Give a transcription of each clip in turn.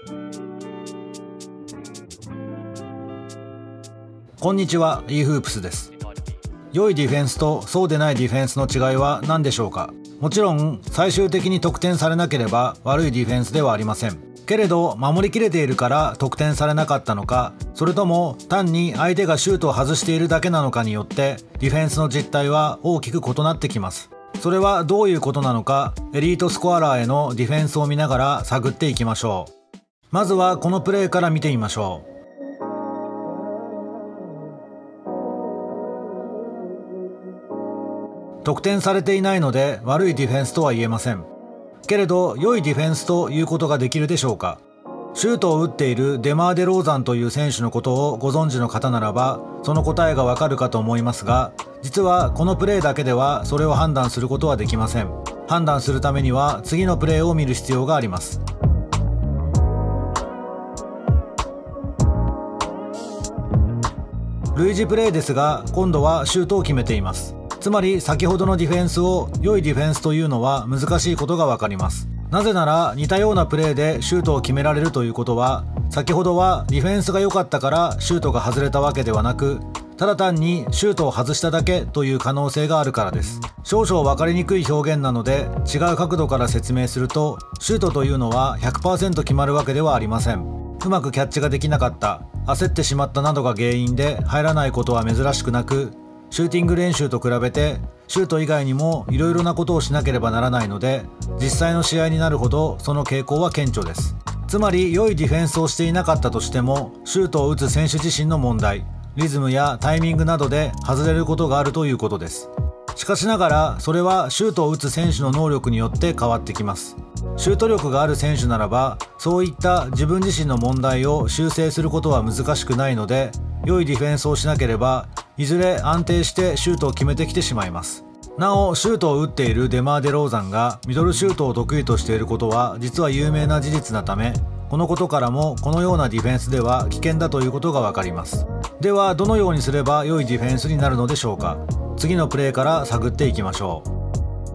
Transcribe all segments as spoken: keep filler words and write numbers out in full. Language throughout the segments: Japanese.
こんにちは、イーフープスです。良いディフェンスとそうでないディフェンスの違いは何でしょうか。もちろん最終的に得点されなければ悪いディフェンスではありません。けれど守りきれているから得点されなかったのか、それとも単に相手がシュートを外しているだけなのかによってディフェンスの実態は大きく異なってきます。それはどういうことなのか、エリートスコアラーへのディフェンスを見ながら探っていきましょう。まずはこのプレーから見てみましょう。得点されていないので悪いディフェンスとは言えません。けれど良いディフェンスということができるでしょうか。シュートを打っているデマー・デローザンという選手のことをご存知の方ならばその答えがわかるかと思いますが、実はこのプレーだけではそれを判断することはできません。判断するためには次のプレーを見る必要があります。類似プレーですが今度はシュートを決めています。つまり先ほどのディフェンスを良いディフェンスというのは難しいことがわかります。なぜなら似たようなプレーでシュートを決められるということは、先ほどはディフェンスが良かったからシュートが外れたわけではなく、ただ単にシュートを外しただけという可能性があるからです。少々分かりにくい表現なので違う角度から説明すると、シュートというのは ひゃくパーセント 決まるわけではありません。うまくキャッチができなかった、焦ってしまったなどが原因で入らないことは珍しくなく、シューティング練習と比べてシュート以外にもいろいろなことをしなければならないので、実際の試合になるほどその傾向は顕著です。つまり良いディフェンスをしていなかったとしても、シュートを打つ選手自身の問題、リズムやタイミングなどで外れることがあるということです。しかしながらそれはシュートを打つ選手の能力によって変わってきます。シュート力がある選手ならばそういった自分自身の問題を修正することは難しくないので、良いディフェンスをしなければいずれ安定してシュートを決めてきてしまいます。なおシュートを打っているデマー・デローザンがミドルシュートを得意としていることは実は有名な事実なため、このことからもこのようなディフェンスでは危険だということがわかります。ではどのようにすれば良いディフェンスになるのでしょうか。次のプレーから探っていきましょう。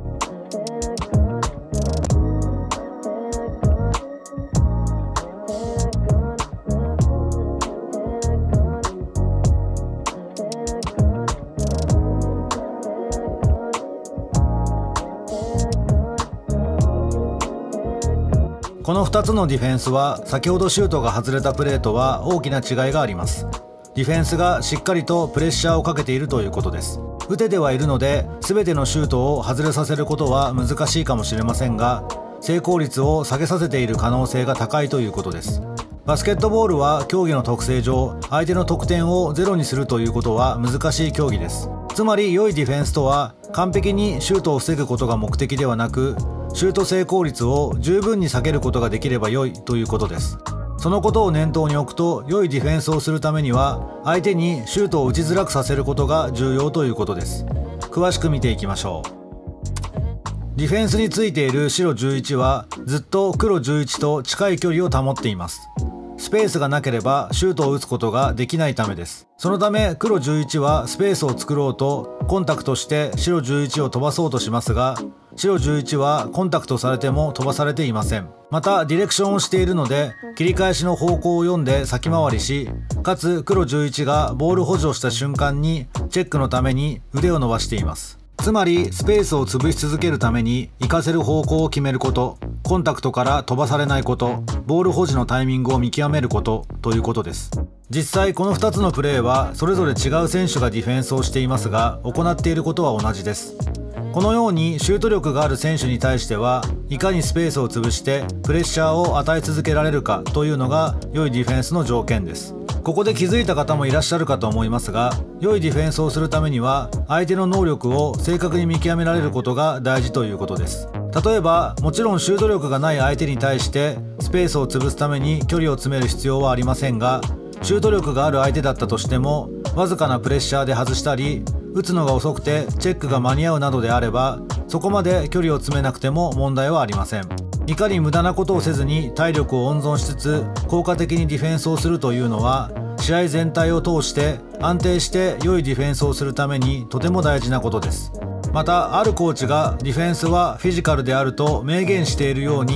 このふたつのディフェンスは先ほどシュートが外れたプレーとは大きな違いがあります。ディフェンスがしっかりとプレッシャーをかけているということです。打ててはいるので全てのシュートを外れさせることは難しいかもしれませんが、成功率を下げさせている可能性が高いということです。バスケットボールは競技の特性上相手の得点をゼロにするということは難しい競技です。つまり良いディフェンスとは完璧にシュートを防ぐことが目的ではなく、シュート成功率を十分に下げることができれば良いということです。そのことを念頭に置くと、良いディフェンスをするためには相手にシュートを打ちづらくさせることが重要ということです。詳しく見ていきましょう。ディフェンスについている白じゅういちはずっと黒じゅういちと近い距離を保っています。スペースがなければシュートを打つことができないためです。そのため黒じゅういちはスペースを作ろうとコンタクトして白じゅういちを飛ばそうとしますが、白じゅういちはコンタクトされても飛ばされていません。またディレクションをしているので切り返しの方向を読んで先回りし、かつ黒じゅういちがボール保持をした瞬間にチェックのために腕を伸ばしています。つまりスペースを潰し続けるために活かせる方向を決めること、コンタクトから飛ばされないこと、ボール保持のタイミングを見極めることということです。実際このふたつのプレーはそれぞれ違う選手がディフェンスをしていますが、行っていることは同じです。このようにシュート力がある選手に対してはいかにスペースを潰してプレッシャーを与え続けられるかというのが良いディフェンスの条件です。ここで気づいた方もいらっしゃるかと思いますが、良いディフェンスをするためには相手の能力を正確に見極められることが大事ということです。例えばもちろんシュート力がない相手に対してスペースを潰すために距離を詰める必要はありませんが、シュート力がある相手だったとしてもわずかなプレッシャーで外したり、打つのが遅くてチェックが間に合うなどであればそこまで距離を詰めなくても問題はありません。いかに無駄なことをせずに体力を温存しつつ効果的にディフェンスをするというのは試合全体を通して安定して良いディフェンスをするためにとても大事なことです。またあるコーチがディフェンスはフィジカルであると明言しているように、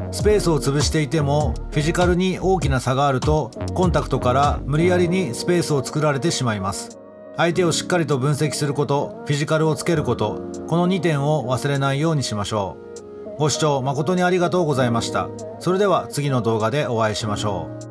スペースを潰していてもフィジカルに大きな差があるとコンタクトから無理やりにスペースを作られてしまいます。相手をしっかりと分析すること、フィジカルをつけること、このにてんを忘れないようにしましょう。ご視聴誠にありがとうございました。それでは次の動画でお会いしましょう。